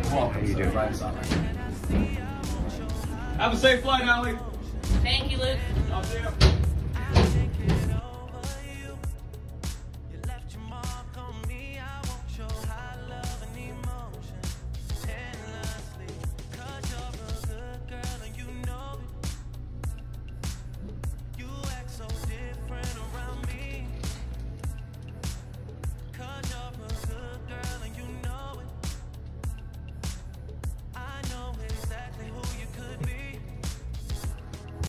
welcome. You do. Have a safe flight, Allie. Thank you, Luke. I'll see you.